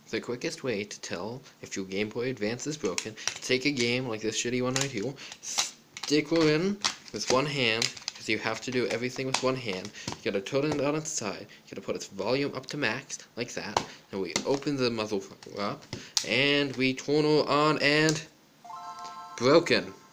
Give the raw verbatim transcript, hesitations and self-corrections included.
the quickest way to tell if your Game Boy Advance is broken, take a game like this shitty one right here, stick it in with one hand, because you have to do everything with one hand. You gotta turn it on its side, you gotta put its volume up to max, like that, and we open the motherfucker up, and we turn it on, and broken.